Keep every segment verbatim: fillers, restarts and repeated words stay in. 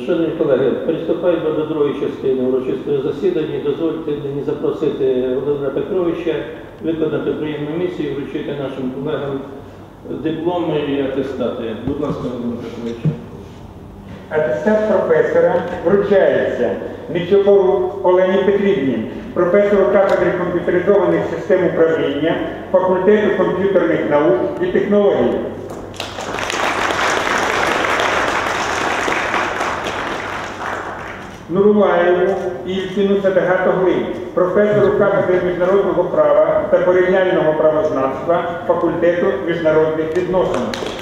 Шановні колеги, приступаємо до другої частини урочистого засідання. Дозвольте мені запросити Володимира Петровича виконати приємну місію і вручити нашим колегам дипломи і атестати. Будь ласка, Володимир Петрович. Атестат професора вручається Міцюкову Олені Петрівні, професору кафедри комп'ютеризованих систем управління факультету комп'ютерних наук і технологій. Нурулаєву Ільчину Садагатоглі, професору кафедри міжнародного права та порівняльного правознавства факультету міжнародних відносин.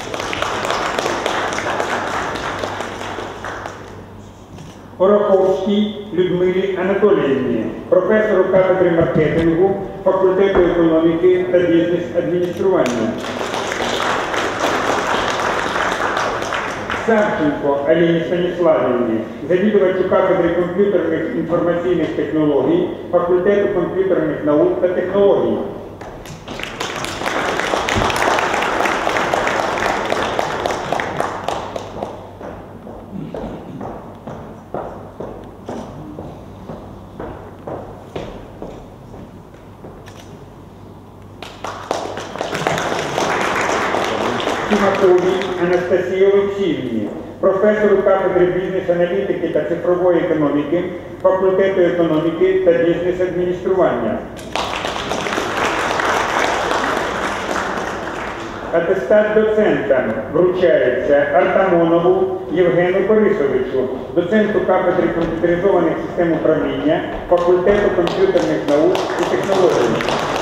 Ороховській Людмилі Анатоліївні, професору кафедри маркетингу факультету економіки та бізнес-адміністрування. Савченко Аліні Станіславівні, завідувачу кафедри комп'ютерних інформаційних технологій факультету комп'ютерних наук та технологій. Тимаковій Анастасії Олексіївні, професору кафедри бізнес-аналітики та цифрової економіки факультету економіки та бізнес-адміністрування. Атестат доцента вручається Артамонову Євгену Борисовичу, доценту кафедри комп'ютеризованих систем управління факультету комп'ютерних наук і технологій.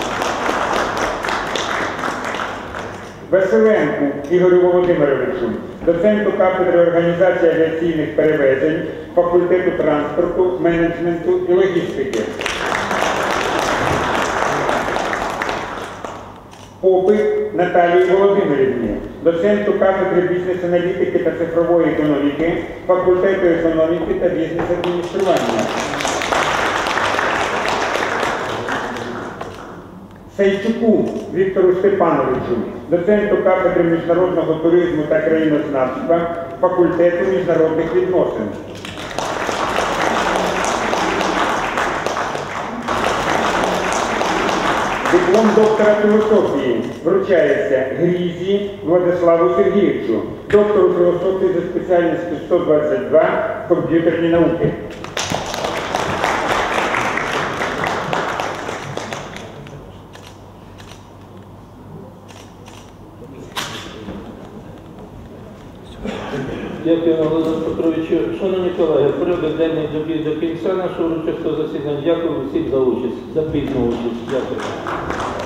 Василенку Ігорю Володимировичу, доценту кафедри організації авіаційних перевезень факультету транспорту, менеджменту і логістики. Попит Наталії Володимирівні, доценту кафедри бізнес-аналітики та цифрової економіки факультету економіки та бізнес-адміністрування. Сайчуку Віктору Степановичу, доценту кафедри міжнародного туризму та країнознавства факультету міжнародних відносин. Диплом доктора філософії вручається Грізі Владиславу Сергійовичу, доктору філософії за спеціальністю сто двадцять два комп'ютерні науки. Дякую, Володимир Петровичу. Шановні колеги, порядок денний добіг до кінця нашого урочистого засідання. Дякую всім за участь, за пізну участь. Дякую.